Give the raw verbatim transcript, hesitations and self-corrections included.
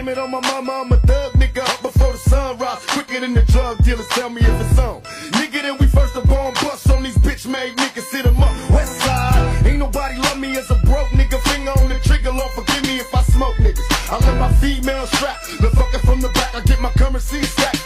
Damn it, on my mama, I'm a thug nigga up before the sun rise. Quicker than the drug dealers, tell me if it's on. Nigga, then we first up on bust on these bitch made niggas, sit 'em up. West side, ain't nobody love me as a broke nigga. Finger on the trigger, Lord forgive me if I smoke niggas. I let my female strap, the fucker from the back, I get my currency stack.